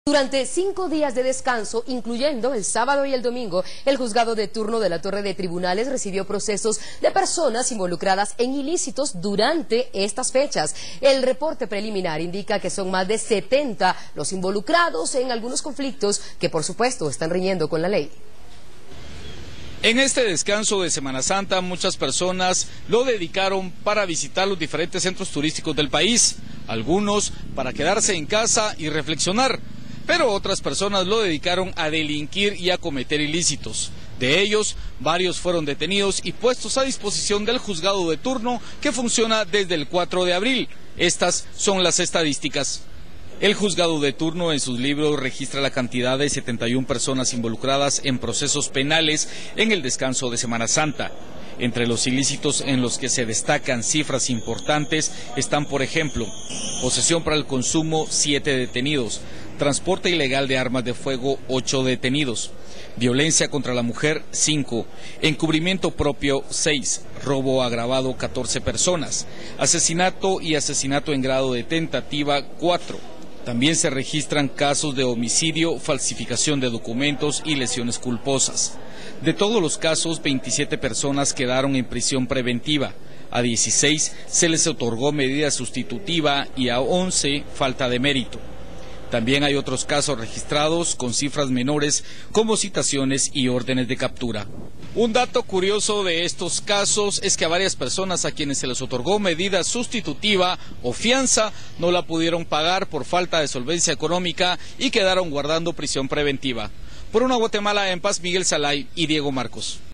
Durante 5 días de descanso, incluyendo el sábado y el domingo, el juzgado de turno de la Torre de Tribunales recibió procesos de personas involucradas en ilícitos durante estas fechas. El reporte preliminar indica que son más de 70 los involucrados en algunos conflictos que, por supuesto, están riñendo con la ley. En este descanso de Semana Santa, muchas personas lo dedicaron para visitar los diferentes centros turísticos del país, algunos para quedarse en casa y reflexionar, pero otras personas lo dedicaron a delinquir y a cometer ilícitos. De ellos, varios fueron detenidos y puestos a disposición del juzgado de turno que funciona desde el 4 de abril. Estas son las estadísticas. El juzgado de turno en sus libros registra la cantidad de 71 personas involucradas en procesos penales en el descanso de Semana Santa. Entre los ilícitos en los que se destacan cifras importantes están, por ejemplo, posesión para el consumo, 7 detenidos, transporte ilegal de armas de fuego, 8 detenidos, violencia contra la mujer, 5, encubrimiento propio, 6, robo agravado, 14 personas, asesinato y asesinato en grado de tentativa, 4. También se registran casos de homicidio, falsificación de documentos y lesiones culposas. De todos los casos, 27 personas quedaron en prisión preventiva, a 16 se les otorgó medida sustitutiva y a 11 falta de mérito. También hay otros casos registrados con cifras menores como citaciones y órdenes de captura. Un dato curioso de estos casos es que a varias personas a quienes se les otorgó medida sustitutiva o fianza no la pudieron pagar por falta de solvencia económica y quedaron guardando prisión preventiva. Por una Guatemala en paz, Miguel Salay y Diego Marcos.